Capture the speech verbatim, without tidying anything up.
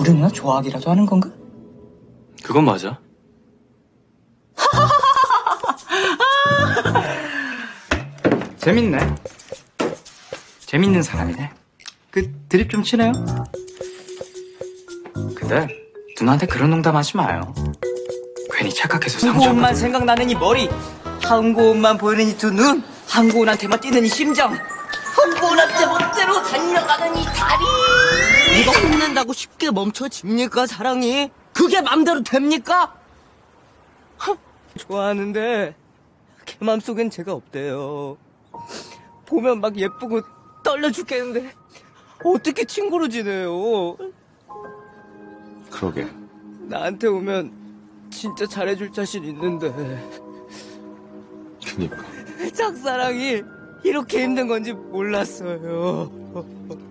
우리 누나 좋아하기라도 하는 건가? 그건 맞아. 재밌네. 재밌는 사람이네. 그 드립 좀 치네요. 근데 누나한테 그런 농담 하지 마요. 괜히 착각해서 상처. 한고은만 생각나는 이 머리, 한고은만 보이는 이 두 눈, 한고은한테만 뛰는 이 심장, 한고은한테 멋대로 달려가는 이 다리. 이거 혼낸다고 쉽게 멈춰집니까, 사랑이? 그게 맘대로 됩니까? 좋아하는데 걔 맘속엔 제가 없대요. 보면 막 예쁘고 떨려 죽겠는데 어떻게 친구로 지내요? 그러게. 나한테 오면 진짜 잘해줄 자신 있는데. 그니까. 짝사랑이 이렇게 힘든 건지 몰랐어요.